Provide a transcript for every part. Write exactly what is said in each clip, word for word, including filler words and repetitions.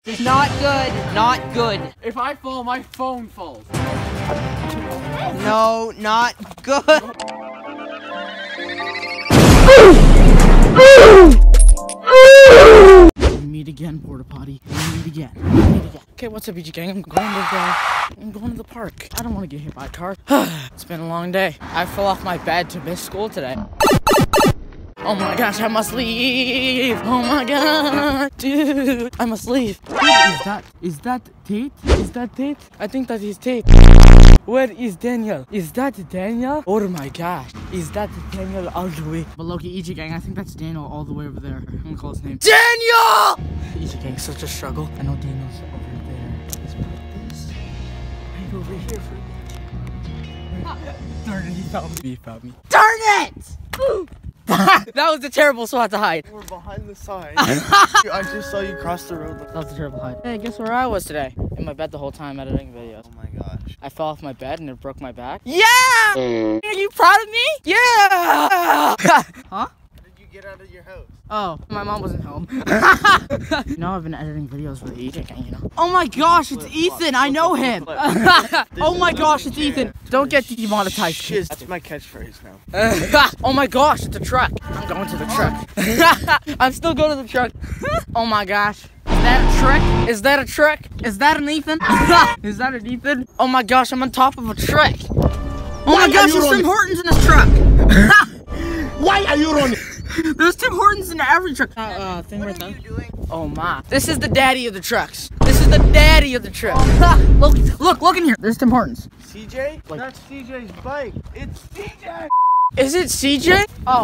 This is not good. Not good. If I fall, my phone falls. No, not good. Meet again, porta potty. Meet again. Meet again. Okay, what's up, E J gang? I'm going to the, I'm going to the park. I don't want to get hit by a car. It's been a long day. I fell off my bed to miss school today. Oh my gosh, I must leave. Oh my god, dude, I must leave. Is that, is that Tate? Is that Tate? I think that is Tate. Where is Daniel? Is that Daniel? Oh my gosh, is that Daniel all the way? But Loki, E J gang, I think that's Daniel all the way over there. I'm gonna call his name. Daniel! E J gang, such a struggle. I know Daniel's over there. Let's put this right over here for me. Darn it, he found me. He found me. Darn it! That was a terrible spot to hide. We're behind the sign. I just saw you cross the road. That was a terrible hide. Hey, guess where I was today? In my bed the whole time editing videos. Oh my gosh. I fell off my bed and it broke my back. Yeah! Are you proud of me? Yeah! Huh? How did you get out of your house? Oh, my mom wasn't home. Now I've been editing videos with E J gang, you know. Oh my gosh, it's Ethan. I know him. Oh my gosh, it's Ethan. Don't get demonetized. Shit, that's my catchphrase now. Oh my gosh, it's a truck. I'm going to the truck. I'm still going to the truck. Oh my gosh. Is that a truck? Is that a truck? Is that an Ethan? Is that an Ethan? Oh my gosh, I'm on top of a truck. Oh my gosh, there's Tim Hortons in this truck. Why are you running? There's Tim Hortons in every truck. Uh, uh, thing What right are you there. doing? Oh my. This is the daddy of the trucks. This is the daddy of the truck. Look, look, look in here. There's Tim Hortons. C J? Like- That's C J's bike. It's C J. Is it C J? Oh.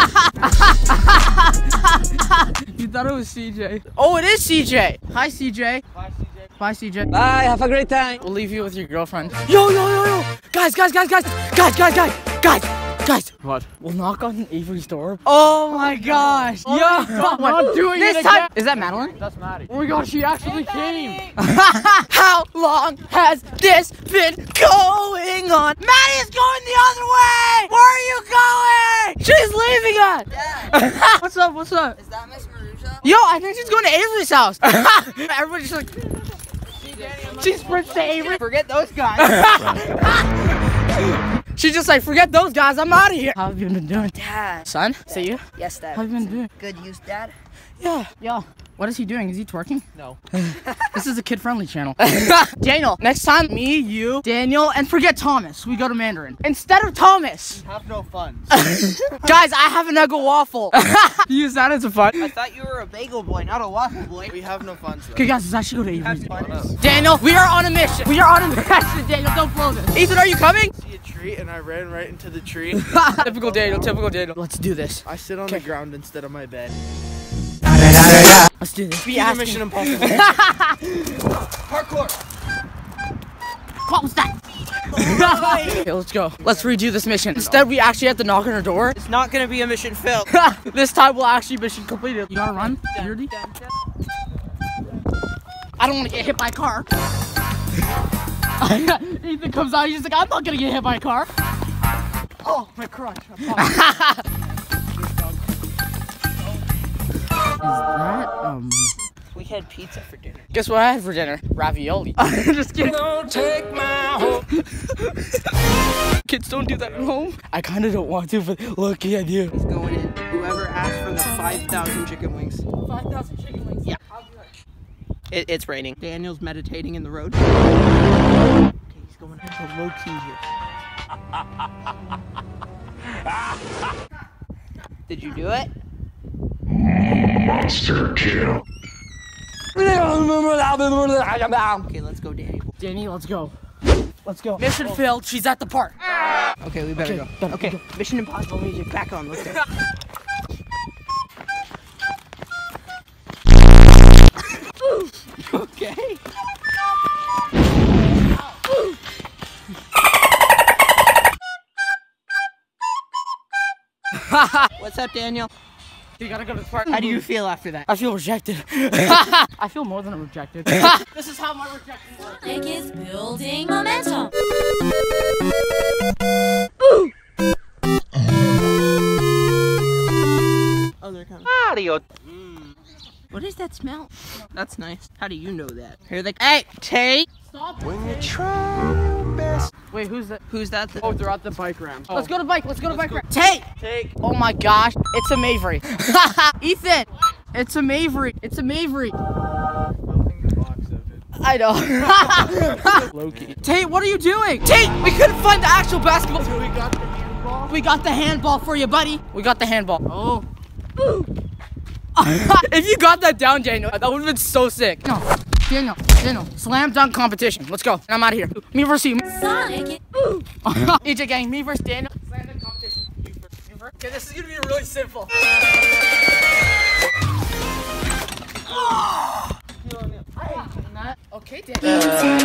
You thought it was C J. Oh, it is C J. Hi, C J. Bye, C J. Bye, C J. Bye, have a great time. We'll leave you with your girlfriend. Yo, yo, yo, yo. Guys, guys, guys, guys. Guys, guys, guys. Guys. Guys. What? We'll knock on Avery's door. Oh my gosh. Oh Yo. my God, we're not doing this it time. again. Is that Madeline? That's Maddie. Oh my gosh, she actually came. How long has this been going on? Maddie's going the other way. Where are you going? She's leaving us. Yeah. What's up? What's up? Is that Miss Marusha? Yo, I think she's going to Avery's house. Everybody's just like, she sprints to Avery. Forget those guys. She's just like, forget those guys, I'm out of here. How have you been doing? Dad. Son, say you? Yes, Dad. How have you been doing? Good use, Dad. Yeah. Yeah. What is he doing? Is he twerking? No. This is a kid-friendly channel. Daniel, next time, me, you, Daniel, and forget Thomas, we go to Mandarin. Instead of Thomas. Have no fun. Guys, I have an Eggo waffle. Use that as a fun. I thought you were a bagel boy, not a waffle boy. We have no fun. Okay, guys, let's actually go to Avery's. Fun. Daniel, we are on a mission. We are on a mission, Daniel. Don't blow this. Ethan, are you coming? See a tree and I ran right into the tree. Typical Daniel, typical Daniel. Let's do this. I sit on the ground instead of my bed. Let's do this. Be asking. Mission Impossible. Parkour. What was that? Okay, let's go. Let's redo this mission. Instead, we actually have to knock on her door. It's not gonna be a mission failed. This time, we'll actually mission completed. You gotta run. You ready? I don't want to get hit by a car. Ethan comes out. He's like, I'm not gonna get hit by a car. Oh, my crotch. Is that um? We had pizza for dinner. Guess what I had for dinner? Ravioli. Just kidding. Don't take my home. Kids don't do that at home. I kind of don't want to, but look at you. He's going in. Whoever asked for the five thousand chicken wings. Five thousand chicken wings. Yeah. It, it's raining. Daniel's meditating in the road. Okay, he's going into low key here. Did you do it? Monster kill. Okay, let's go, Daniel. Danny, let's go. Let's go. Mission failed. She's at the park. Okay, we better Okay, go. done, Okay, go. Mission Impossible music back on. Let's go. Okay. What's up, Daniel? You gotta go to the park. How do you feel after that? I feel rejected. I feel more than rejected. This is how my rejection works. Nick is building momentum. Oh, they're coming. Mario. Mm. What is that smell? That's nice. How do you know that? Here they. Hey, Tate. Stop. When you try best. Wait, who's that? Who's that? Oh, they're at the bike ramp. Let's go to bike. Let's go to Let's bike. go. Ramp. Tate. Take. Oh my gosh, it's a Mavery. Ethan, it's a Mavery. It's a Mavery. Opening the box of it. I know. Loki. Tate, what are you doing? Tate, we couldn't find the actual basketball. So we got the handball. We got the handball for you, buddy. We got the handball. Oh. If you got that down, Daniel, that would have been so sick. No, Daniel, Daniel, slam dunk competition. Let's go. I'm out of here. Me versus you. Sonic. E J gang, me versus Daniel. Slam dunk competition. You first. You first. Okay, this is gonna be really simple. Okay, Daniel.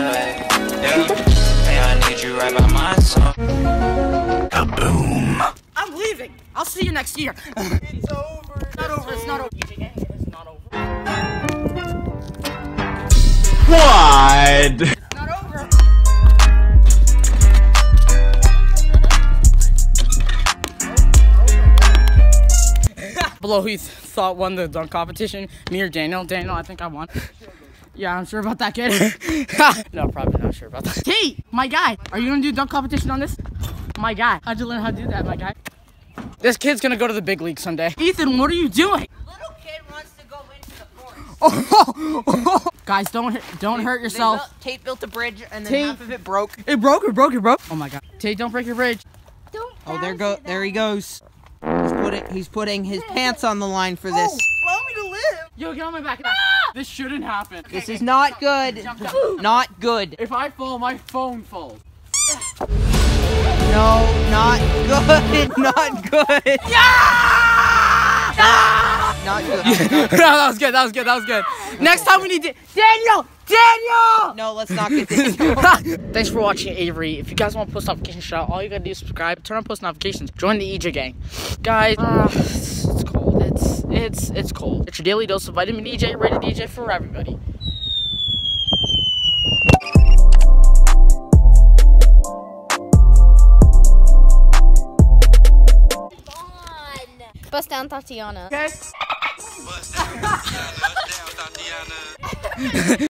Hey, I need you right by my side. Kaboom. I'm leaving. I'll see you next year. It's over. It's not over. It's not over. E J gang, it's not over. What? It's not over. Below who you th thought won the dunk competition? Me or Daniel? Daniel, I think I won. Yeah, I'm sure about that, kid. No, probably not sure about that. Tate, my guy, are you gonna do dunk competition on this? My guy, how'd you learn how to do that, my guy? This kid's gonna go to the big league someday. Ethan, what are you doing? Little kid wants to go into the forest. Guys, don't hurt, don't hurt yourself. Built, Tate built a bridge and then Tate- half of it broke. It broke, it broke, it broke. Oh my god. Tate, don't break your bridge. Don't Oh, there go. There he goes. He's putting. He's putting his pants on the line for this. Allow me to live. Yo, get on my back. This shouldn't happen. This is not good. Jump down. Not good. If I fall, my phone falls. No, not good. Not good. Yeah! Not good. No, that was good, that was good, that was good. Next time we need to- Daniel! Daniel! No, let's not get this. Thanks for watching, Avery. If you guys want post notification shout, all you gotta do is subscribe, turn on post notifications, join the E J gang. Guys, uh, it's, it's cold. It's it's it's cold. It's your daily dose of vitamin E J, rated E J for everybody. Bust down Tatiana. Okay? Bust down, Tatiana.